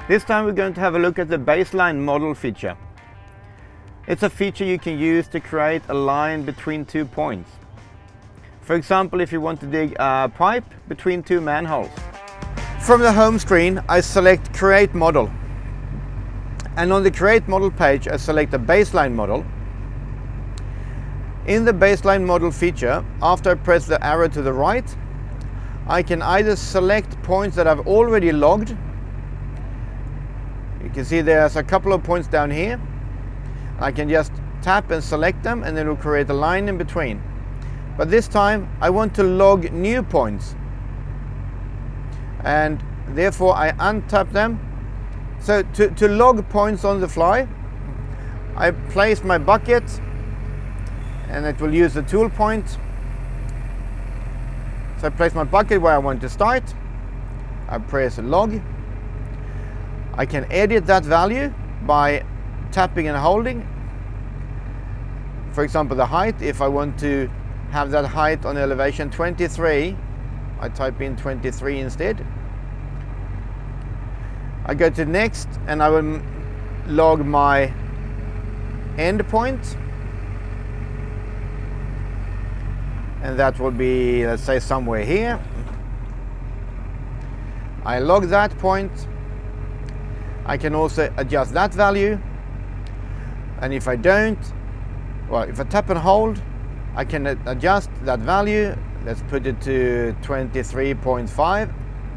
This time we're going to have a look at the baseline model feature. It's a feature you can use to create a line between 2 points. For example, if you want to dig a pipe between 2 manholes. From the home screen, I select Create Model. And on the Create Model page, I select a baseline model. In the baseline model feature, after I press the arrow to the right, I can either select points that I've already logged. You can see there's a couple of points down here. I can just tap and select them, and it will create a line in between. But this time I want to log new points, and therefore I untap them. So to log points on the fly, I place my bucket, and it will use the tool point. So I place my bucket where I want to start. I press log. I can edit that value by tapping and holding. For example, the height, if I want to have that height on elevation 23, I type in 23 instead. I go to next, and I will log my end point, and that will be, let's say, somewhere here. I log that point. I can also adjust that value, and if I don't, well, if I tap and hold, I can adjust that value. Let's put it to 23.5.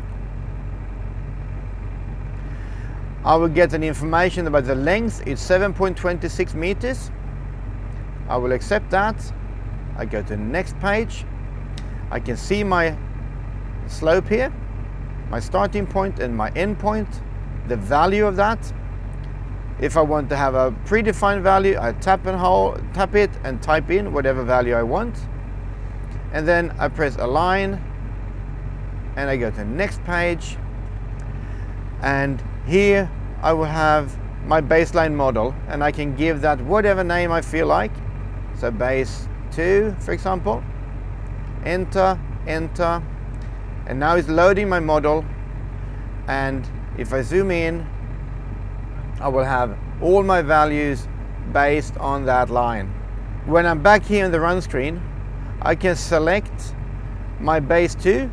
I will get an information about the length. It's 7.26 meters. I will accept that. I go to the next page. I can see my slope here, my starting point and my end point, the value of that. If I want to have a predefined value, I tap it and type in whatever value I want. And then I press align, and I go to the next page. And here I will have my baseline model, and I can give that whatever name I feel like. So base 2, for example. Enter, enter. And now it's loading my model. And if I zoom in, I will have all my values based on that line. When I'm back here in the run screen, I can select my base 2.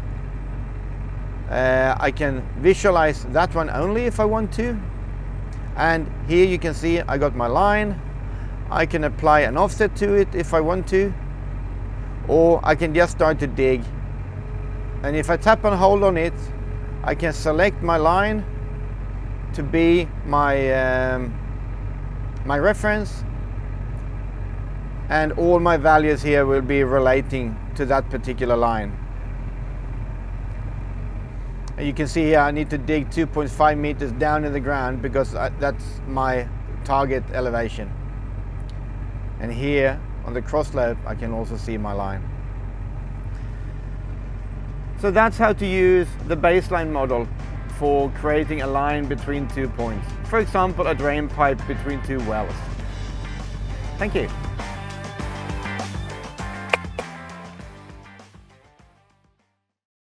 I can visualize that one only if I want to. And here you can see I got my line. I can apply an offset to it if I want to, or I can just start to dig. And if I tap and hold on it, I can select my line to be my my reference, and all my values here will be relating to that particular line. And you can see here I need to dig 2.5 meters down in the ground because that's my target elevation. And here on the cross slope I can also see my line. So that's how to use the baseline model for creating a line between 2 points. For example, a drain pipe between 2 wells. Thank you.